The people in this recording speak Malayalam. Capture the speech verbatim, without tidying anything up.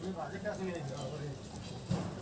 没把这干成那个，我的。